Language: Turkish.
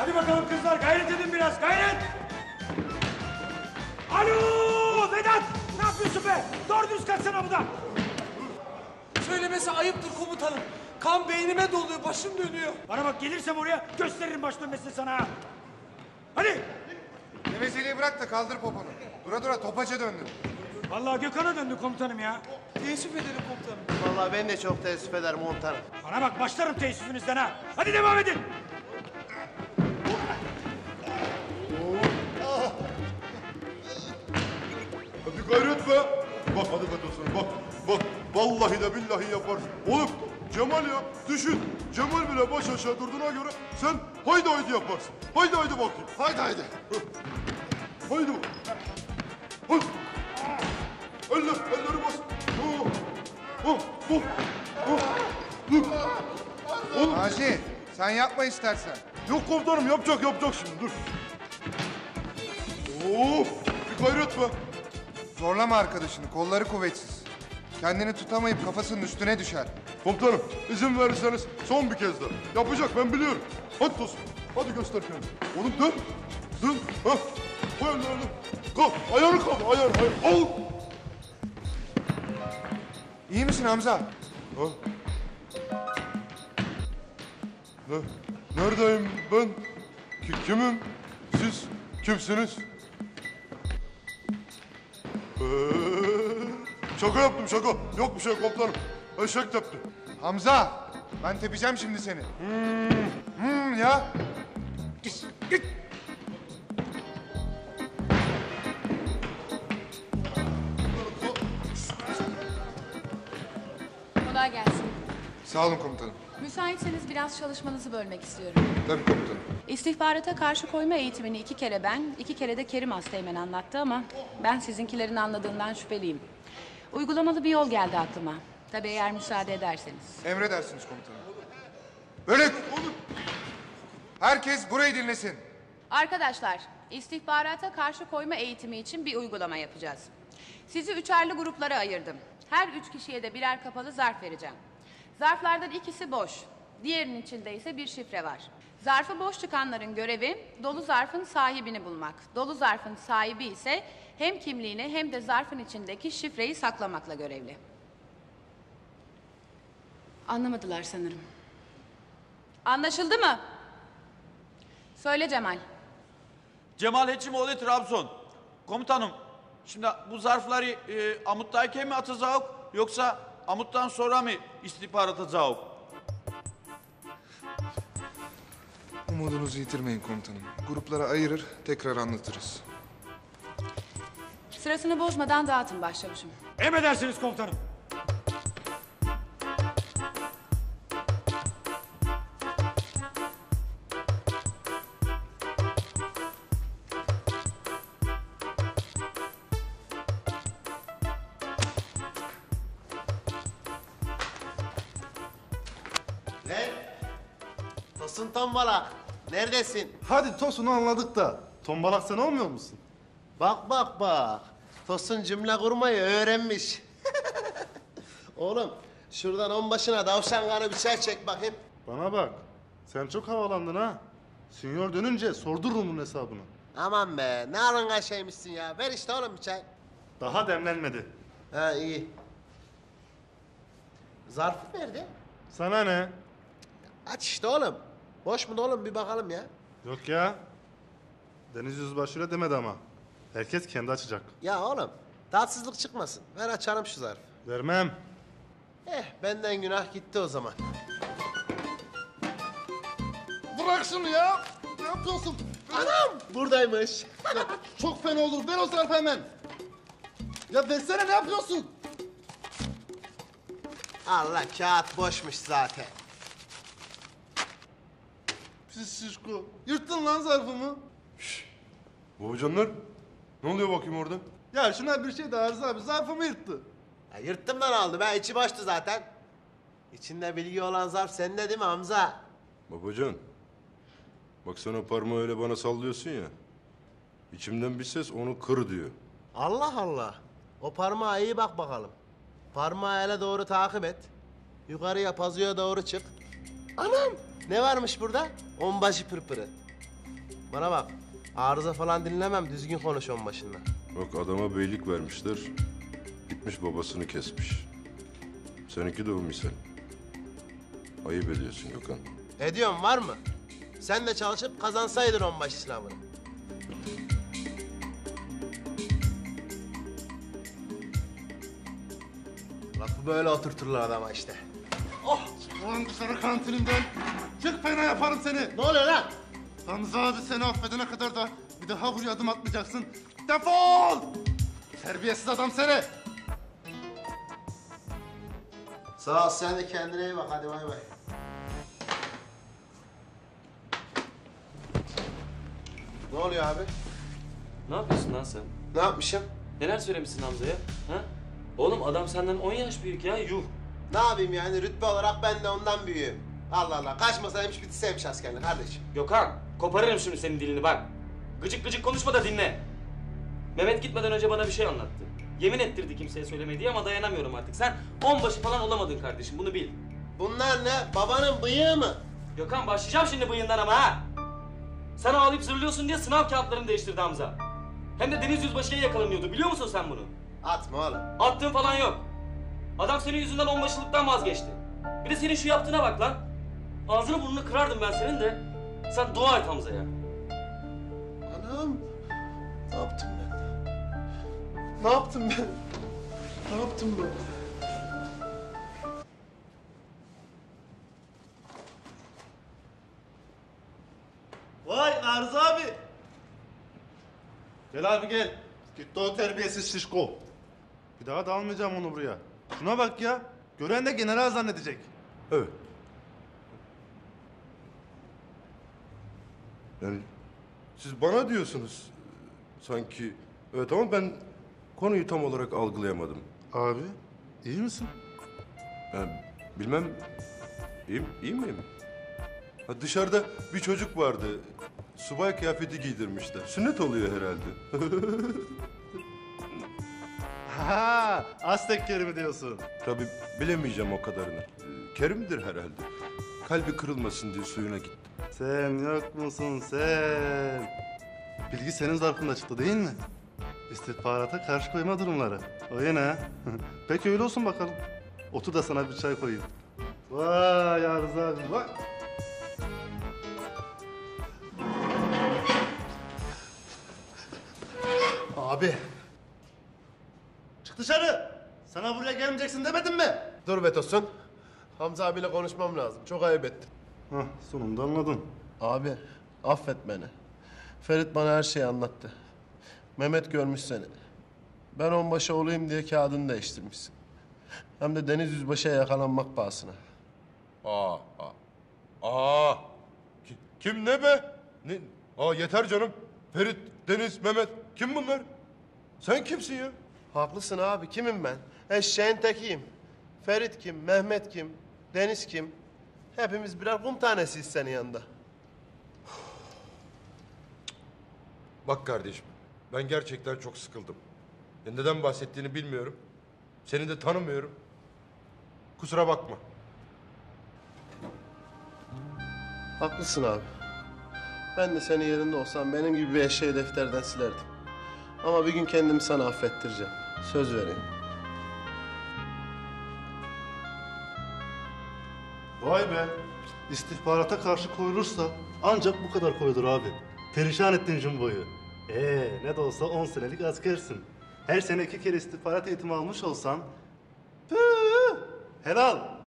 Hadi bakalım kızlar, gayret edin biraz, gayret! Alo Vedat! Ne yapıyorsun be? Doğru düz kaçsana buradan! Söylemesi ayıptır komutanım. Kan beynime doluyor, başım dönüyor. Bana bak, gelirsem oraya gösteririm baş dönmesini sana ha! Hadi! Gevezeliği bırak da kaldır poponu. Dura dura topaça döndün. Vallahi Gökhan'a döndü komutanım ya. Teessüf ederim komutanım. Vallahi ben de çok teessüf ederim komutanım. Bana bak, başlarım teessüfünüzden ha! Hadi devam edin! Hadi gayret be. Bak hadi be dostum bak. Bak vallahi de billahi yaparsın. Oğlum Cemal ya düşün. Cemal bile baş aşağı durduğuna göre sen haydi haydi yaparsın. Haydi haydi bakayım. Haydi haydi. Haydi bak. Haydi. Elleri bas. Oh. Oh. Oh. Oh. Dur. Oğlum. Naci sen yapma istersen. Yok komutanım yapacak şimdi dur. Oh. Bir gayret be. Zorlama arkadaşını, kolları kuvvetsiz. Kendini tutamayıp kafasının üstüne düşer. Komutanım izin verirseniz son bir kez daha. Yapacak ben biliyorum. Hadi dostum. Hadi göster kendini. Oğlum dön. Dön. Ha. Koy ellerini. Kalk. Ayağını kaldır. Ayağını. Al. İyi misin Hamza? Ha. Neredeyim ben? Kimim? Siz kimsiniz? Şaka yaptım şaka. Yok bir şey komutanım. Eşek tepti. Hamza, ben tepeceğim şimdi seni. Ya. Git. Kolay gelsin. Sağ olun komutanım. Müsaitseniz biraz çalışmanızı bölmek istiyorum. Tabii komutanım. İstihbarata karşı koyma eğitimini 2 kere ben, 2 kere de Kerim Asteğmen anlattı ama ben sizinkilerin anladığından şüpheliyim. Uygulamalı bir yol geldi aklıma. Tabii eğer müsaade ederseniz. Emredersiniz komutanım. Bölük. Herkes burayı dinlesin. Arkadaşlar, istihbarata karşı koyma eğitimi için bir uygulama yapacağız. Sizi 3'erli gruplara ayırdım. Her 3 kişiye de birer kapalı zarf vereceğim. Zarflardan ikisi boş. Diğerinin içinde ise bir şifre var. Zarfı boş çıkanların görevi dolu zarfın sahibini bulmak. Dolu zarfın sahibi ise hem kimliğini hem de zarfın içindeki şifreyi saklamakla görevli. Anlamadılar sanırım. Anlaşıldı mı? Söyle Cemal. Cemal Hekimoğlu Trabzon. Komutanım, şimdi bu zarfları amuttayken mi atacağız yoksa amuttan sonra mı istihbarat atacağız? Umudunuzu yitirmeyin komutanım. Gruplara ayırır, tekrar anlatırız. Sırasını bozmadan dağıtın başçavuşum. Emredersiniz komutanım. Lan! Tosun tombalak. Neredesin? Hadi Tosun'u anladık da tombalak sen olmuyor musun? Bak. Tosun cümle kurmayı öğrenmiş. Oğlum şuradan onbaşına davşan kanı bir çay çek bakayım. Bana bak. Sen çok havalandın ha. Sinyor dönünce sordururum bunun hesabını. Aman be ne alıngan şeymişsin ya. Ver işte oğlum bir çay. Daha demlenmedi. Ha iyi. Zarfı nerede? Sana ne? Aç işte oğlum. Boş mu oğlum bir bakalım ya. Yok ya. Deniz Yüzbaşı'yla demedi ama. Herkes kendi açacak. Ya oğlum tatsızlık çıkmasın. Ver açalım şu zarfı. Vermem. Benden günah gitti o zaman. Bırak şunu ya. Ne yapıyorsun? Anam buradaymış. Ya, çok fena olur. Ver o zarfı hemen. Ya versene ne yapıyorsun? Allah kağıt boşmuş zaten. Pis şişko. Yırttın lan zarfımı. Babacanlar ne oluyor bakayım orada? Ya şuna bir şey de Arzu abi zarfımı yırttı. Ya yırttımdan aldı be içi boştu zaten. İçinde bilgi olan zarf sende değil mi Hamza? Babacan. Bak sen o parmağı öyle bana sallıyorsun ya. İçimden bir ses onu kır diyor. Allah Allah. O parmağa iyi bak bakalım. Parmağı ele doğru takip et. Yukarıya pazuya doğru çık. Anam! Ne varmış burada? Onbaşı pırpırı. Bana bak, arıza falan dinlemem, düzgün konuş onbaşınla. Bak adama beylik vermişler. Gitmiş babasını kesmiş. Seninki de o misal. Ayıp ediyorsun Gökhan. Ediyorum var mı? Sen de çalışıp kazansaydın onbaşı sınavını. Lafı böyle oturturlar adama işte. Ulan dışarı kantinimden. Çık fena yaparım seni. Ne oluyor lan? Hamza abi seni affedene kadar da bir daha buraya adım atmayacaksın. Defol! Terbiyesiz adam seni. Sağ ol, sen de kendine iyi bak. Hadi bay bay. Ne oluyor abi? Ne yapıyorsun lan sen? Ne yapmışım? Neler söylemişsin Hamza'ya? Ha? Oğlum adam senden 10 yaş büyük ya, yuh. Ne yapayım yani? Rütbe olarak ben de ondan büyüğüm. Allah Allah. Kaçmasaymış bitirseymiş askerlik kardeşim. Gökhan, koparırım şimdi senin dilini bak. Gıcık gıcık konuşma da dinle. Mehmet gitmeden önce bana bir şey anlattı. Yemin ettirdi kimseye söylemediği ama dayanamıyorum artık. Sen onbaşı falan olamadın kardeşim, bunu bil. Bunlar ne? Babanın bıyığı mı? Gökhan başlayacağım şimdi bıyığından ama ha. Sen ağlayıp zırlıyorsun diye sınav kağıtlarını değiştirdi Hamza. Hem de Deniz Yüzbaşı'ya yakalanıyordu, biliyor musun sen bunu? Atma oğlum. Attığın falan yok. Adam senin yüzünden onbaşılıktan vazgeçti. Bir de senin şu yaptığına bak lan. Ağzını burnunu kırardım ben senin de. Sen dua et Hamza'ya. Anam. Ne yaptım ben? Ne yaptım ben? Ne yaptım ben? Vay Arzu abi. Gel abi gel. Gitti o terbiyesiz şişko. Bir daha da almayacağım onu buraya. Şuna bak ya. Gören de general zannedecek. Evet. Yani siz bana diyorsunuz sanki. Evet ama ben konuyu tam olarak algılayamadım. Abi iyi misin? Yani bilmem iyi miyim? Ha, dışarıda bir çocuk vardı. Subay kıyafeti giydirmişler. Sünnet oluyor herhalde. Ha, Aztek Kerim'i diyorsun. Tabii bilemeyeceğim o kadarını. Kerim'dir herhalde. Kalbi kırılmasın diye suyuna gittim. Sen yok musun sen? Bilgi senin zarfında çıktı değil mi? İstihbarata karşı koyma durumları. O yine ha. Peki öyle olsun bakalım. Otur da sana bir çay koyayım. Vay Arzu abi bak. Abi. Çık dışarı. Sana buraya gelmeyeceksin demedim mi? Dur be Tosun. Hamza abiyle konuşmam lazım. Çok ayıp ettin. Hah, sonunda anladım. Abi affet beni. Ferit bana her şeyi anlattı. Mehmet görmüş seni. Ben onbaşı olayım diye kağıdını değiştirmişsin. Hem de Deniz Yüzbaşı'ya yakalanmak pahasına. Kim ne be? Ne? Yeter canım. Ferit, Deniz, Mehmet. Kim bunlar? Sen kimsin ya? Haklısın abi. Kimim ben? Eşeğin tekiyim. Ferit kim? Mehmet kim? Deniz kim? Hepimiz birer kum tanesiyiz senin yanında. Bak kardeşim, ben gerçekten çok sıkıldım. Neden bahsettiğini bilmiyorum. Seni de tanımıyorum. Kusura bakma. Haklısın abi. Ben de senin yerinde olsam benim gibi bir eşeği defterden silerdim. Ama bir gün kendimi sana affettireceğim. Söz vereyim. Vay be. İstihbarata karşı koyulursa ancak bu kadar koyulur abi. Perişan ettin Jumbo'yu. Ne de olsa 10 senelik askersin. Her sene 2 kere istihbarat eğitimi almış olsan... Püh, helal.